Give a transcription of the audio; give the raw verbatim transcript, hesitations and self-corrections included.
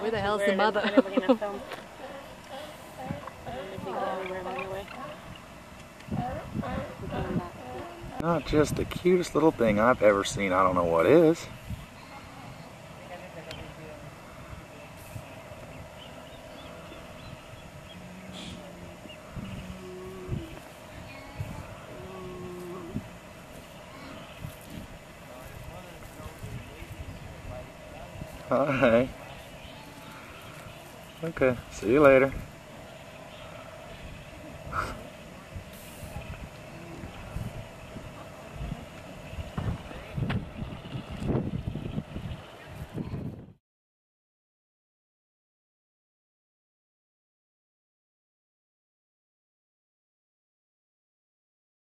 Where the hell's the mother? Not just the cutest little thing I've ever seen. I don't know what is. Hi. Okay, see you later.